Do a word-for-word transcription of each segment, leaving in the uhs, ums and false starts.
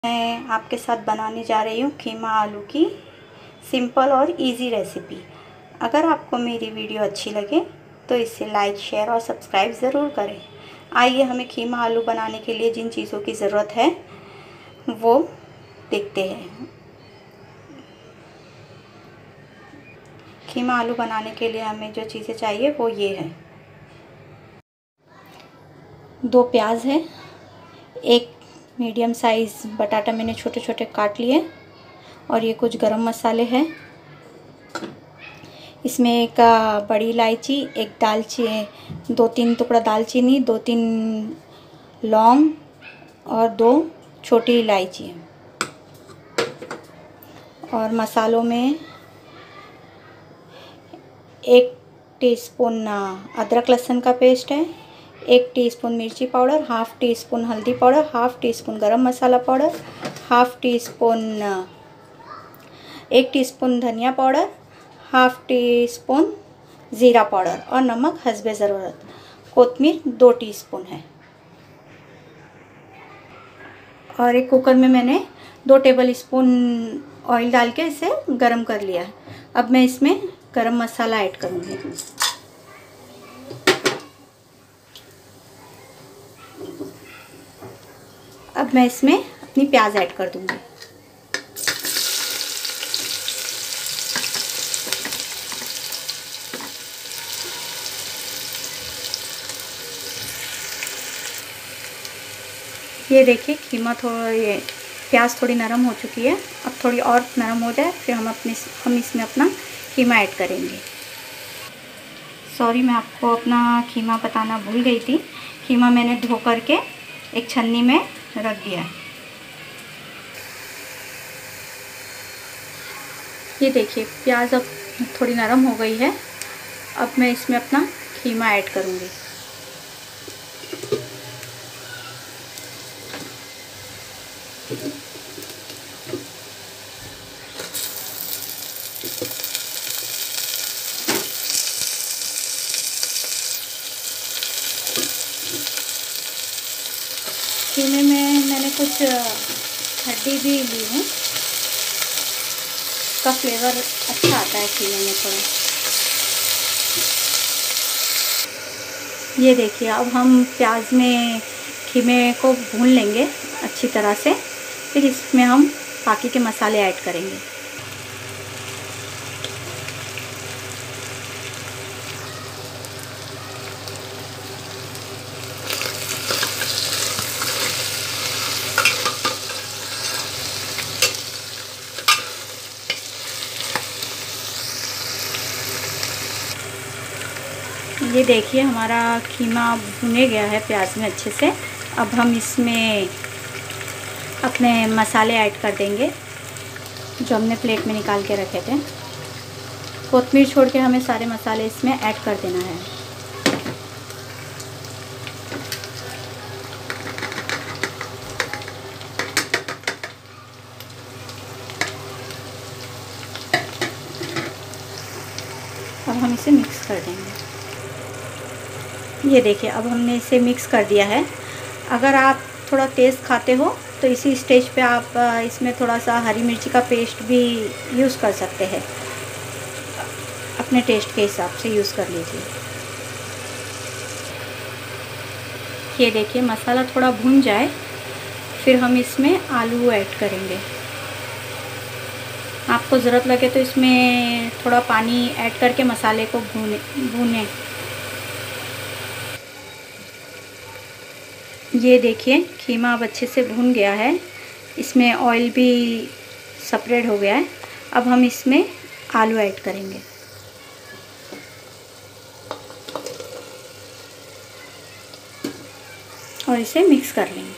मैं आपके साथ बनाने जा रही हूँ कीमा आलू की सिंपल और इजी रेसिपी। अगर आपको मेरी वीडियो अच्छी लगे तो इसे लाइक, शेयर और सब्सक्राइब ज़रूर करें। आइए हमें कीमा आलू बनाने के लिए जिन चीज़ों की ज़रूरत है वो देखते हैं। कीमा आलू बनाने के लिए हमें जो चीज़ें चाहिए वो ये है। दो प्याज है, एक मीडियम साइज़ बटाटा मैंने छोटे छोटे काट लिए, और ये कुछ गरम मसाले हैं। इसमें एक बड़ी इलायची, एक दालचीनी, दो तीन टुकड़ा दालचीनी, दो तीन लौंग और दो छोटी इलायची है। और मसालों में एक टीस्पून अदरक लहसुन का पेस्ट है, एक टीस्पून मिर्ची पाउडर, हाफ़ टी स्पून हल्दी powder, half teaspoon garam masala powder, half teaspoon एक टीस्पून धनिया पाउडर, हाफ़ टी स्पून ज़ीरा पाउडर और नमक हस्बे ज़रूरत। कोतमीर दो टीस्पून है। और एक कुकर में मैंने दो टेबल स्पून ऑयल डाल के इसे गरम कर लिया है। अब मैं इसमें गरम मसाला ऐड करूँगी। अब मैं इसमें अपनी प्याज ऐड कर दूँगी। ये देखिए कीमा थोड़ा, ये प्याज थोड़ी नरम हो चुकी है। अब थोड़ी और नरम हो जाए फिर हम अपने हम इसमें अपना कीमा ऐड करेंगे। सॉरी, मैं आपको अपना कीमा बताना भूल गई थी। कीमा मैंने धो करके एक छन्नी में रख दिया है। ये देखिए प्याज अब थोड़ी नरम हो गई है। अब मैं इसमें अपना कीमा ऐड करूँगी। कीमे में मैंने कुछ हड्डी भी ली है, का फ्लेवर अच्छा आता है कीमे में थोड़ा। ये देखिए अब हम प्याज में कीमे को भून लेंगे अच्छी तरह से, फिर इसमें हम बाकी के मसाले ऐड करेंगे। ये देखिए हमारा कीमा भुने गया है प्याज में अच्छे से। अब हम इसमें अपने मसाले ऐड कर देंगे जो हमने प्लेट में निकाल के रखे थे। कोतमीर छोड़ के हमें सारे मसाले इसमें ऐड कर देना है। अब हम इसे मिक्स कर देंगे। ये देखिए अब हमने इसे मिक्स कर दिया है। अगर आप थोड़ा तेज़ खाते हो तो इसी स्टेज पे आप इसमें थोड़ा सा हरी मिर्ची का पेस्ट भी यूज़ कर सकते हैं। अपने टेस्ट के हिसाब से यूज़ कर लीजिए। ये देखिए मसाला थोड़ा भुन जाए फिर हम इसमें आलू ऐड करेंगे। आपको ज़रूरत लगे तो इसमें थोड़ा पानी ऐड करके मसाले को भूने भूनें। ये देखिए कीमा अब अच्छे से भून गया है, इसमें ऑयल भी सेपरेट हो गया है। अब हम इसमें आलू ऐड करेंगे और इसे मिक्स कर लेंगे।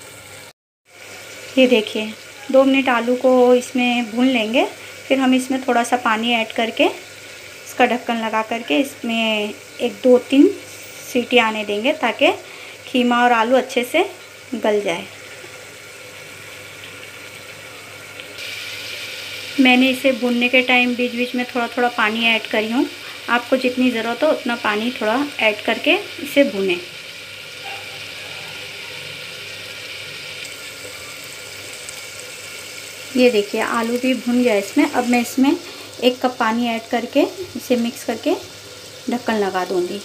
ये देखिए दो मिनट आलू को इसमें भून लेंगे, फिर हम इसमें थोड़ा सा पानी ऐड करके इसका ढक्कन लगा करके इसमें एक दो तीन सीटी आने देंगे ताकि कीमा और आलू अच्छे से गल जाए। मैंने इसे भूनने के टाइम बीच बीच में थोड़ा थोड़ा पानी ऐड करी हूँ। आपको जितनी ज़रूरत हो उतना पानी थोड़ा ऐड करके इसे भूनें। ये देखिए आलू भी भुन गया इसमें। अब मैं इसमें एक कप पानी ऐड करके इसे मिक्स करके ढक्कन लगा दूंगी।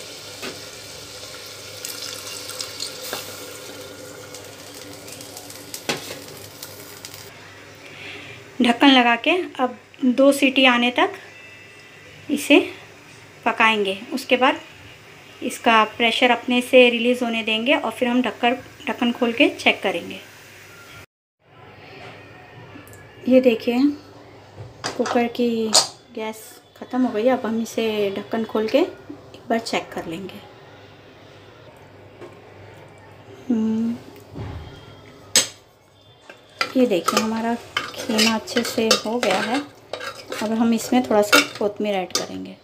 ढक्कन लगा के अब दो सीटी आने तक इसे पकाएंगे। उसके बाद इसका प्रेशर अपने से रिलीज़ होने देंगे और फिर हम ढक्कन ढक्कन खोल के चेक करेंगे। ये देखिए कुकर की गैस ख़त्म हो गई। अब हम इसे ढक्कन खोल के एक बार चेक कर लेंगे। ये देखिए हमारा खीमा अच्छे से हो गया है। अब हम इसमें थोड़ा सा कोथिमीर ऐड करेंगे।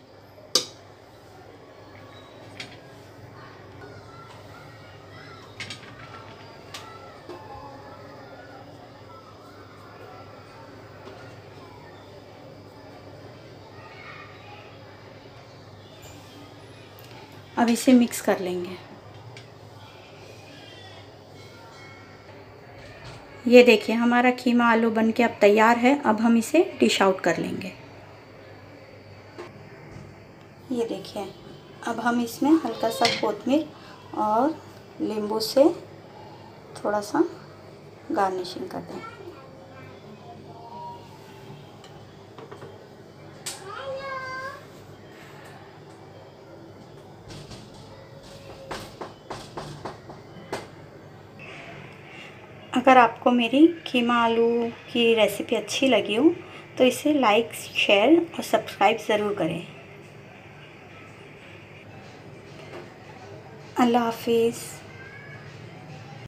अब इसे मिक्स कर लेंगे। ये देखिए हमारा खीमा आलू बनके अब तैयार है। अब हम इसे डिश आउट कर लेंगे। ये देखिए अब हम इसमें हल्का सा कोथिमीर और नींबू से थोड़ा सा गार्निशिंग कर दें। अगर आपको मेरी खीमा आलू की रेसिपी अच्छी लगी हो तो इसे लाइक, शेयर और सब्सक्राइब ज़रूर करें। अल्लाह हाफिज़।